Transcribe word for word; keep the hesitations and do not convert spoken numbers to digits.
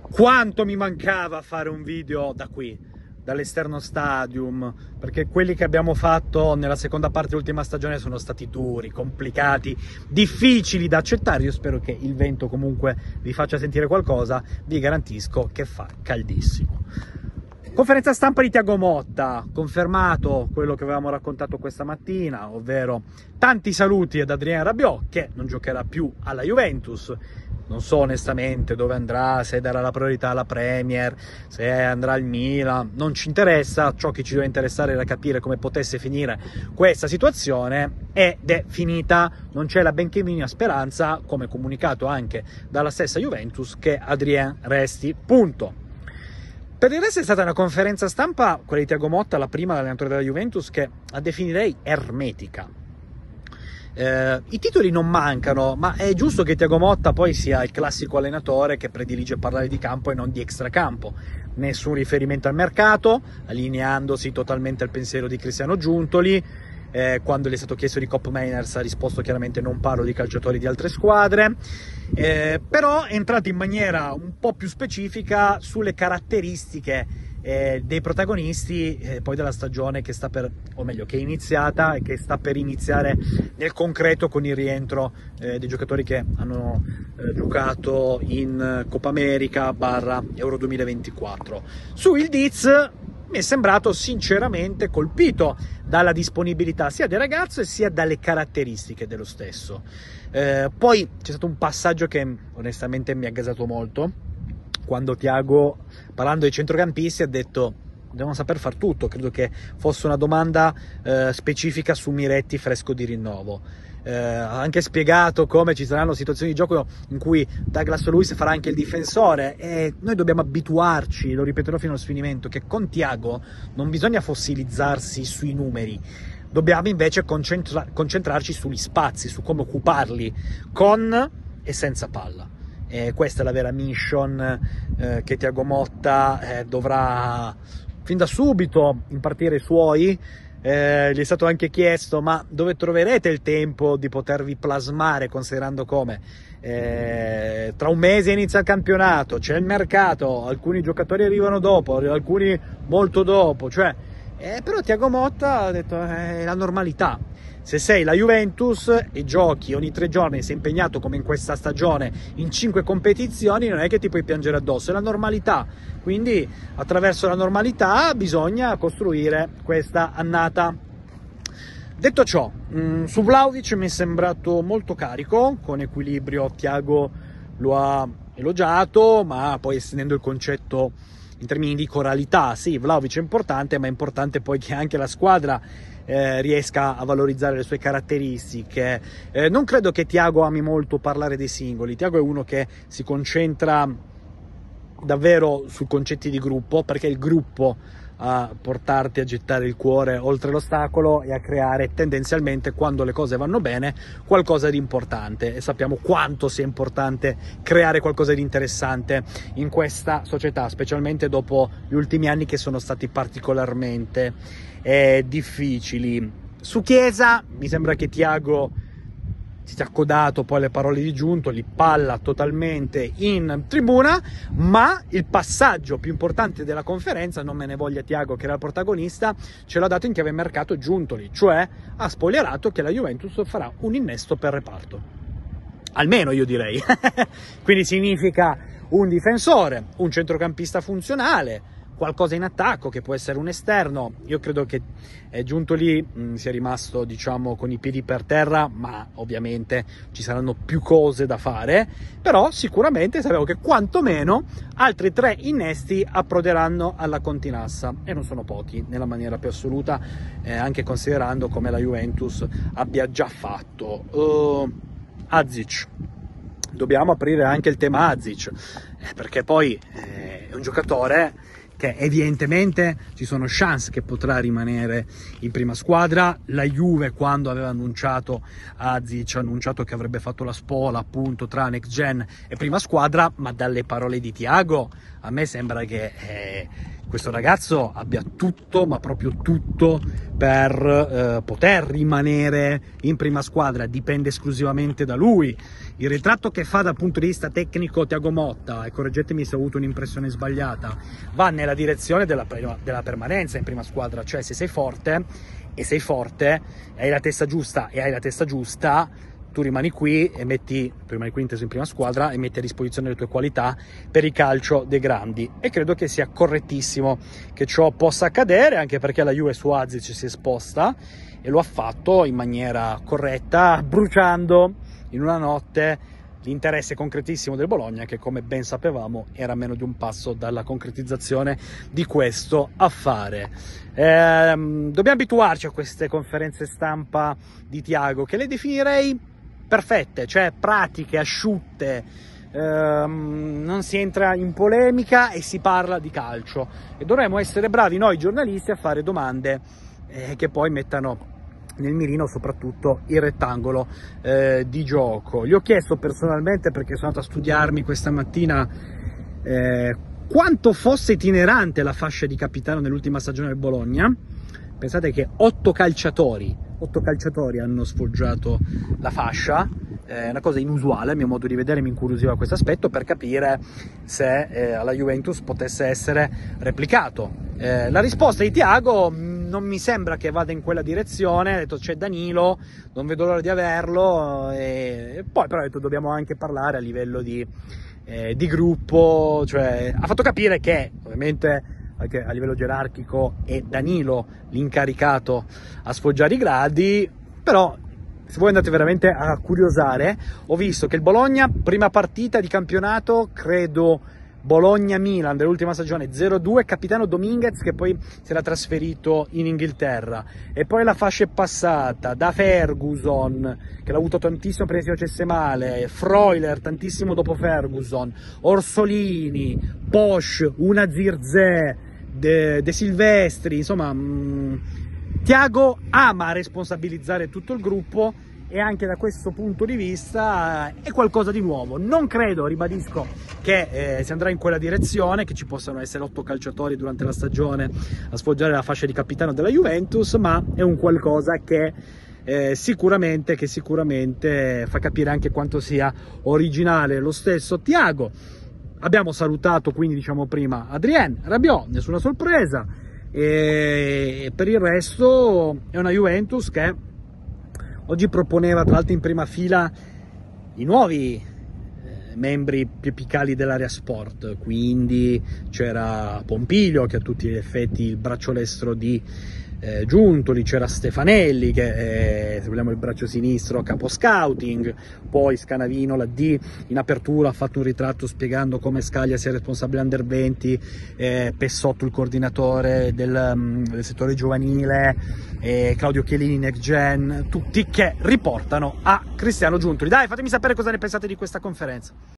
quanto mi mancava fare un video da qui, dall'esterno stadium, perché quelli che abbiamo fatto nella seconda parte dell'ultima stagione sono stati duri, complicati, difficili da accettare. Io spero che il vento comunque vi faccia sentire qualcosa, vi garantisco che fa caldissimo. Conferenza stampa di Thiago Motta, confermato quello che avevamo raccontato questa mattina, ovvero tanti saluti ad Adrien Rabiot, che non giocherà più alla Juventus. Non so onestamente dove andrà, se darà la priorità alla Premier, se andrà al Milan, non ci interessa. Ciò che ci deve interessare era capire come potesse finire questa situazione, ed è finita. Non c'è la benché minima speranza, come comunicato anche dalla stessa Juventus, che Adrien resti, punto. Per il resto è stata una conferenza stampa, quella di Thiago Motta, la prima dell'allenatore della Juventus, che la definirei ermetica. Eh, I titoli non mancano, ma è giusto che Thiago Motta poi sia il classico allenatore che predilige parlare di campo e non di extracampo. Nessun riferimento al mercato, allineandosi totalmente al pensiero di Cristiano Giuntoli. Eh, quando gli è stato chiesto di Koop Meiners ha risposto chiaramente: non parlo di calciatori di altre squadre. Eh, però è entrato in maniera un po' più specifica sulle caratteristiche eh, dei protagonisti eh, poi della stagione che sta per, o meglio, che è iniziata e che sta per iniziare nel concreto con il rientro eh, dei giocatori che hanno eh, giocato in Coppa America barra Euro duemilaventiquattro. Su Yıldız mi è sembrato sinceramente colpito dalla disponibilità sia del ragazzo e sia dalle caratteristiche dello stesso. Eh, poi c'è stato un passaggio che onestamente mi ha gasato molto, quando Thiago, parlando dei centrocampisti, ha detto: devono saper far tutto. Credo che fosse una domanda eh, specifica su Miretti fresco di rinnovo. Eh, ha anche spiegato come ci saranno situazioni di gioco in cui Douglas Luiz farà anche il difensore, e noi dobbiamo abituarci, lo ripeterò fino allo sfinimento, che con Thiago non bisogna fossilizzarsi sui numeri, dobbiamo invece concentra- concentrarci sugli spazi, su come occuparli con e senza palla. E questa è la vera mission eh, che Thiago Motta eh, dovrà fin da subito impartire ai suoi. Eh, gli è stato anche chiesto: ma dove troverete il tempo di potervi plasmare, considerando come eh, tra un mese inizia il campionato, c'è il mercato, alcuni giocatori arrivano dopo, alcuni molto dopo, cioè eh, però Thiago Motta ha detto: è la normalità. Se sei la Juventus e giochi ogni tre giorni, sei impegnato come in questa stagione in cinque competizioni, non è che ti puoi piangere addosso, è la normalità. Quindi attraverso la normalità bisogna costruire questa annata. Detto ciò, mh, su Vlahovic mi è sembrato molto carico, con equilibrio. Thiago lo ha elogiato, ma poi estendendo il concetto in termini di coralità. Sì, Vlahovic è importante, ma è importante poi che anche la squadra eh, riesca a valorizzare le sue caratteristiche. Eh, non credo che Thiago ami molto parlare dei singoli. Thiago è uno che si concentra davvero sui concetti di gruppo, perché è il gruppo a portarti a gettare il cuore oltre l'ostacolo e a creare tendenzialmente, quando le cose vanno bene, qualcosa di importante, e sappiamo quanto sia importante creare qualcosa di interessante in questa società, specialmente dopo gli ultimi anni che sono stati particolarmente eh, difficili. Su Chiesa mi sembra che Thiago si sia accodato poi alle parole di Giuntoli, palla totalmente in tribuna, ma il passaggio più importante della conferenza, non me ne voglia Thiago che era il protagonista, ce l'ha dato in chiave mercato Giuntoli, cioè ha spoilerato che la Juventus farà un innesto per reparto, almeno io direi. Quindi significa un difensore, un centrocampista funzionale, qualcosa in attacco che può essere un esterno. Io credo che eh, Giuntoli mh, sia rimasto, diciamo, con i piedi per terra, ma ovviamente ci saranno più cose da fare, però sicuramente sapevo che quantomeno altri tre innesti approderanno alla Continassa, e non sono pochi nella maniera più assoluta, eh, anche considerando come la Juventus abbia già fatto. uh, Azic, dobbiamo aprire anche il tema Azic, eh, perché poi eh, è un giocatore che evidentemente ci sono chance che potrà rimanere in prima squadra. La Juve, quando aveva annunciato Azic, ha annunciato che avrebbe fatto la spola appunto tra Next Gen e prima squadra, ma dalle parole di Thiago a me sembra che, eh, questo ragazzo abbia tutto, ma proprio tutto, per eh, poter rimanere in prima squadra. Dipende esclusivamente da lui. Il ritratto che fa dal punto di vista tecnico Thiago Motta, e correggetemi se ho avuto un'impressione sbagliata, va nella direzione della, della permanenza in prima squadra. Cioè, se sei forte e sei forte e hai la testa giusta e hai la testa giusta, tu rimani qui e metti, tu rimani qui inteso in prima squadra, e metti a disposizione le tue qualità per il calcio dei grandi. E credo che sia correttissimo che ciò possa accadere, anche perché la Juve su Azic si è esposta e lo ha fatto in maniera corretta, bruciando in una notte l'interesse concretissimo del Bologna, che come ben sapevamo era a meno di un passo dalla concretizzazione di questo affare. Ehm, dobbiamo abituarci a queste conferenze stampa di Thiago, che le definirei perfette, cioè pratiche, asciutte, ehm, non si entra in polemica e si parla di calcio, e dovremmo essere bravi noi giornalisti a fare domande eh, che poi mettano nel mirino soprattutto il rettangolo eh, di gioco. Gli ho chiesto personalmente, perché sono andato a studiarmi questa mattina, eh, quanto fosse itinerante la fascia di capitano nell'ultima stagione del Bologna. Pensate che otto calciatori, otto calciatori hanno sfoggiato la fascia. È una cosa inusuale, a mio modo di vedere. Mi incuriosiva questo aspetto per capire se eh, alla Juventus potesse essere replicato. Eh, la risposta di Thiago non mi sembra che vada in quella direzione. Ha detto: c'è Danilo, non vedo l'ora di averlo, e, e poi però ha detto dobbiamo anche parlare a livello di, eh, di gruppo. Cioè, ha fatto capire che ovviamente anche a livello gerarchico è Danilo l'incaricato a sfoggiare i gradi. Però se voi andate veramente a curiosare, ho visto che il Bologna, prima partita di campionato, credo Bologna-Milan dell'ultima stagione, zero due, capitano Dominguez, che poi si era trasferito in Inghilterra, e poi la fascia è passata da Ferguson, che l'ha avuto tantissimo prima si facesse male, Freuler tantissimo dopo Ferguson, Orsolini, Posch, una Zirze, De, De Silvestri, insomma mh, Thiago ama responsabilizzare tutto il gruppo, e anche da questo punto di vista è qualcosa di nuovo. Non credo, ribadisco, che eh, si andrà in quella direzione, che ci possano essere otto calciatori durante la stagione a sfoggiare la fascia di capitano della Juventus, ma è un qualcosa che eh, sicuramente, che sicuramente fa capire anche quanto sia originale lo stesso Thiago. Abbiamo salutato quindi, diciamo prima, Adrien Rabiot, nessuna sorpresa, e per il resto è una Juventus che oggi proponeva, tra l'altro in prima fila, i nuovi eh, membri più epicali dell'area sport. Quindi c'era Pompilio, che a tutti gli effetti il braccio destro di eh, Giuntoli, c'era Stefanelli, che è, se vogliamo, il braccio sinistro capo scouting, poi Scanavino, la D, in apertura ha fatto un ritratto spiegando come Scaglia sia responsabile under venti, eh, Pessotto il coordinatore del, um, del settore giovanile, eh, Claudio Chiellini Next Gen, tutti che riportano a Cristiano Giuntoli. Dai, fatemi sapere cosa ne pensate di questa conferenza.